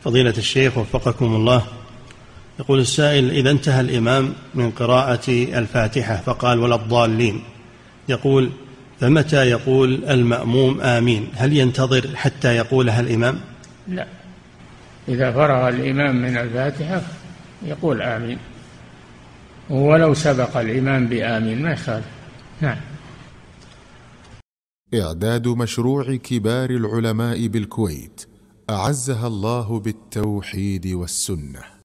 فضيلة الشيخ وفقكم الله، يقول السائل: إذا انتهى الإمام من قراءة الفاتحة فقال ولا الضالين، يقول: فمتى يقول المأموم آمين؟ هل ينتظر حتى يقولها الإمام؟ لا، إذا فرغ الإمام من الفاتحة يقول آمين، ولو سبق الإمام بآمين ما يخالف. نعم. إعداد مشروع كبار العلماء بالكويت أعزها الله بالتوحيد والسنة.